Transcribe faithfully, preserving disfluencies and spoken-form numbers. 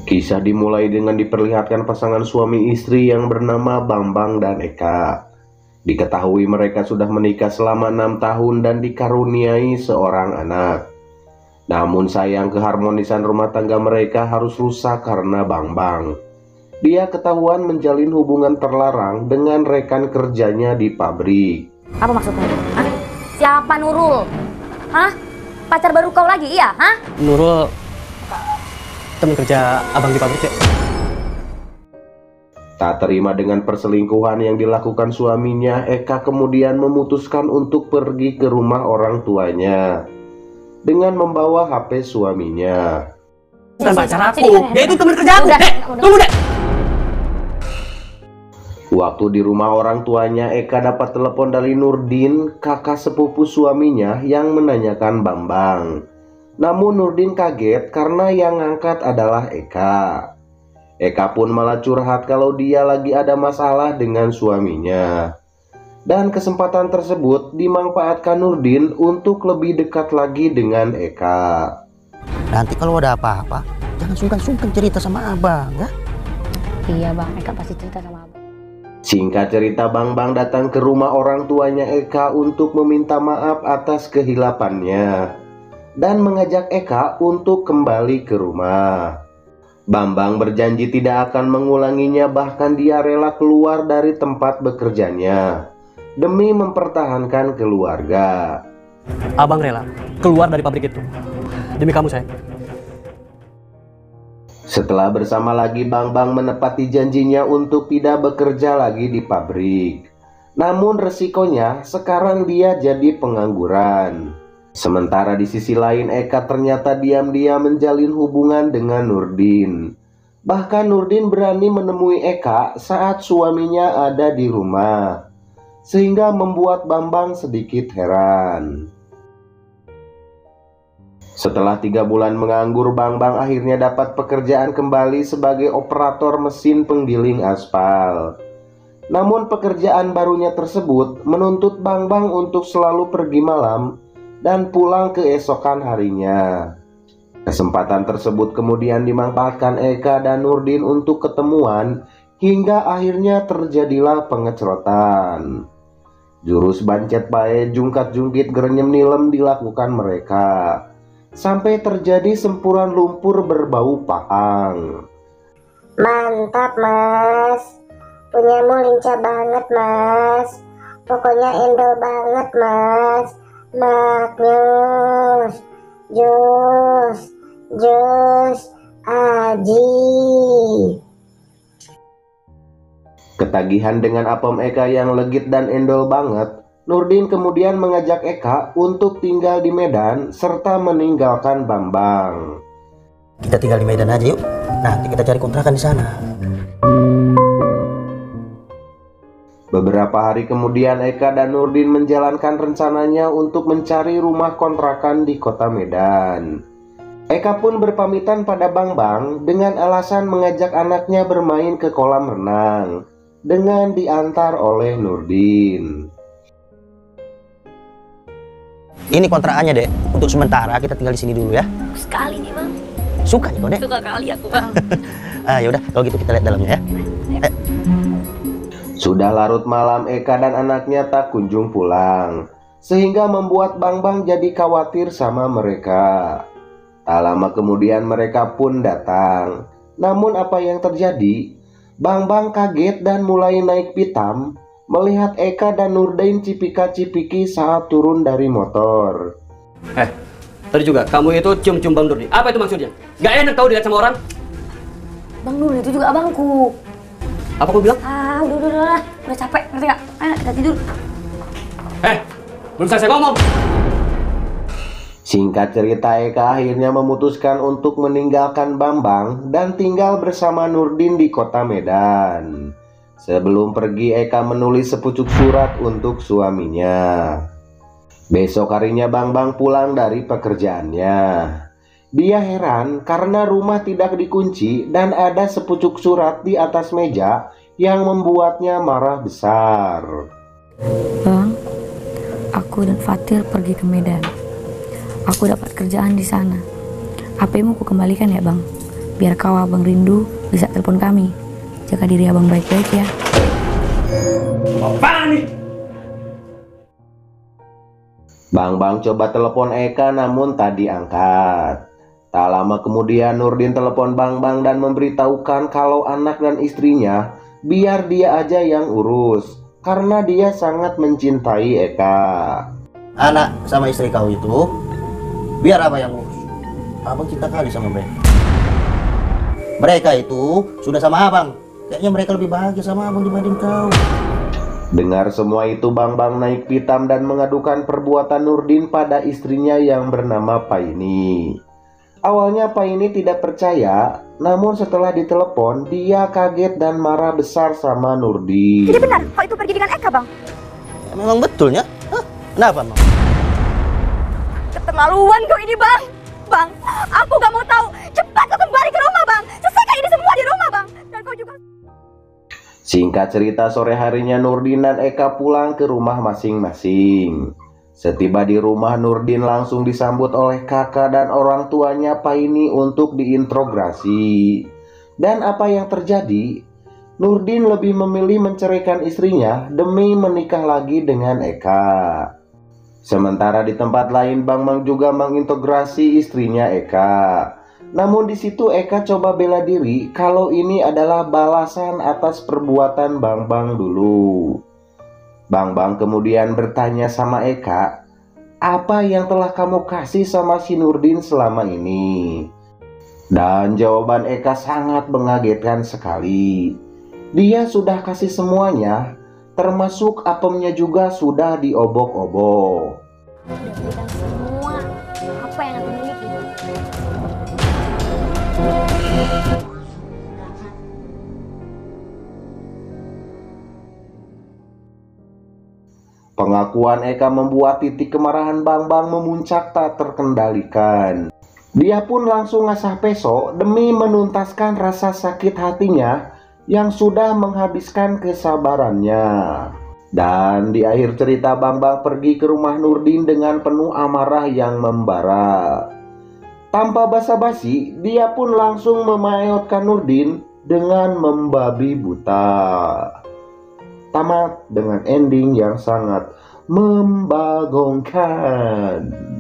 Kisah dimulai dengan diperlihatkan pasangan suami istri yang bernama Bambang dan Eka. Diketahui mereka sudah menikah selama enam tahun dan dikaruniai seorang anak. Namun sayang, keharmonisan rumah tangga mereka harus rusak karena Bambang. Dia ketahuan menjalin hubungan terlarang dengan rekan kerjanya di pabrik. Apa maksudnya? Hah? Siapa Nurul? Hah? Pacar baru kau lagi, iya? Hah? Nurul teman kerja abang di pabrik ya? Tak terima dengan perselingkuhan yang dilakukan suaminya, Eka kemudian memutuskan untuk pergi ke rumah orang tuanya dengan membawa H P suaminya. Bukan pacar aku, dia itu teman kerja aku. Dek, tunggu dek. Waktu di rumah orang tuanya, Eka dapat telepon dari Nurdin, kakak sepupu suaminya, yang menanyakan Bambang. Namun Nurdin kaget karena yang ngangkat adalah Eka. Eka pun malah curhat kalau dia lagi ada masalah dengan suaminya. Dan kesempatan tersebut dimanfaatkan Nurdin untuk lebih dekat lagi dengan Eka. Nanti kalau ada apa-apa, jangan sungkan-sungkan cerita sama abang ya. Iya bang, Eka pasti cerita sama abang. Singkat cerita, Bambang datang ke rumah orang tuanya Eka untuk meminta maaf atas kehilapannya dan mengajak Eka untuk kembali ke rumah. Bambang berjanji tidak akan mengulanginya, bahkan dia rela keluar dari tempat bekerjanya demi mempertahankan keluarga. Abang rela keluar dari pabrik itu demi kamu, sayang. Setelah bersama lagi, Bambang menepati janjinya untuk tidak bekerja lagi di pabrik. Namun resikonya sekarang dia jadi pengangguran. Sementara di sisi lain, Eka ternyata diam-diam menjalin hubungan dengan Nurdin. Bahkan Nurdin berani menemui Eka saat suaminya ada di rumah, sehingga membuat Bambang sedikit heran. Setelah tiga bulan menganggur, Bambang akhirnya dapat pekerjaan kembali sebagai operator mesin penggiling aspal. Namun pekerjaan barunya tersebut menuntut Bambang untuk selalu pergi malam dan pulang keesokan harinya. Kesempatan tersebut kemudian dimanfaatkan Eka dan Nurdin untuk ketemuan, hingga akhirnya terjadilah pengecrotan. Jurus bancet bae jungkat-jungkit gerenyem nilem dilakukan mereka, sampai terjadi sempuran lumpur berbau pahang. Mantap mas, punyamu lincah banget mas, pokoknya endol banget mas. Maknyus, jus, jus, aji. Ketagihan dengan apem Eka yang legit dan endol banget, Nurdin kemudian mengajak Eka untuk tinggal di Medan serta meninggalkan Bambang. Kita tinggal di Medan aja yuk. Nanti kita cari kontrakan di sana. Beberapa hari kemudian, Eka dan Nurdin menjalankan rencananya untuk mencari rumah kontrakan di kota Medan. Eka pun berpamitan pada Bambang dengan alasan mengajak anaknya bermain ke kolam renang dengan diantar oleh Nurdin. Ini kontrakannya dek. Untuk sementara kita tinggal di sini dulu ya. Sekali nih bang. Suka nih kau dek? Suka kali aku bang. Ah yaudah, kalau gitu kita lihat dalamnya ya. Eh. Sudah larut malam, Eka dan anaknya tak kunjung pulang, sehingga membuat Bambang jadi khawatir sama mereka. Tak lama kemudian mereka pun datang. Namun apa yang terjadi? Bambang kaget dan mulai naik pitam melihat Eka dan Nurdin cipika-cipiki saat turun dari motor. Eh, tadi juga kamu itu cium-cium Bang Nurdin. Apa itu maksudnya? Gak enak tahu dilihat sama orang. Bang Nurul itu juga abangku. Apa kau bilang? Ah udah udah udah, udah capek ngerti gak? Ayo kita tidur. Eh, belum selesai ngomong. Singkat cerita, Eka akhirnya memutuskan untuk meninggalkan Bambang dan tinggal bersama Nurdin di kota Medan. Sebelum pergi, Eka menulis sepucuk surat untuk suaminya. Besok harinya Bambang pulang dari pekerjaannya. Dia heran karena rumah tidak dikunci dan ada sepucuk surat di atas meja yang membuatnya marah besar. Bang, aku dan Fatir pergi ke Medan. Aku dapat kerjaan di sana. H P-mu ku kembalikan ya bang. Biar kau abang rindu bisa telepon kami. Jaga diri abang baik-baik ya. Apa nih? Bang Bang coba telepon Eka namun tak diangkat. Tak lama kemudian Nurdin telepon Bang Bang dan memberitahukan kalau anak dan istrinya biar dia aja yang urus karena dia sangat mencintai Eka. Anak sama istri kau itu biar apa yang urus. Abang cinta kali sama mereka. Mereka itu sudah sama abang. Kayaknya mereka lebih bahagia sama abang dibanding kau. Dengar semua itu Bang Bang naik pitam dan mengadukan perbuatan Nurdin pada istrinya yang bernama Paini. Awalnya Paini tidak percaya, namun setelah ditelepon dia kaget dan marah besar sama Nurdin. Jadi benar, kau itu pergi dengan Eka, Bang? Ya, memang betulnya. Hah? Kenapa, Bang? Keterlaluan kau ini, Bang. Bang, aku gak mau tahu. Cepat kau kembali ke rumah, Bang. Selesaikan ini semua di rumah, Bang. Dan kau juga... Singkat cerita, sore harinya Nurdin dan Eka pulang ke rumah masing-masing. Setiba di rumah, Nurdin langsung disambut oleh kakak dan orang tuanya Paini untuk diinterogasi. Dan apa yang terjadi? Nurdin lebih memilih menceraikan istrinya demi menikah lagi dengan Eka. Sementara di tempat lain, Bang Bang juga mengintegrasi istrinya Eka. Namun di situ Eka coba bela diri kalau ini adalah balasan atas perbuatan Bang Bang dulu. Bang Bang kemudian bertanya sama Eka, apa yang telah kamu kasih sama si Nurdin selama ini? Dan jawaban Eka sangat mengagetkan sekali. Dia sudah kasih semuanya, termasuk apemnya juga sudah diobok-obok. Udah berikan semua apa yang aku miliki. Pengakuan Eka membuat titik kemarahan Bang Bang memuncak tak terkendalikan. Dia pun langsung ngasah peso demi menuntaskan rasa sakit hatinya yang sudah menghabiskan kesabarannya. Dan di akhir cerita, Bang Bang pergi ke rumah Nurdin dengan penuh amarah yang membara. Tanpa basa-basi, dia pun langsung memayotkan Nurdin dengan membabi buta. Tamat dengan ending yang sangat membagongkan.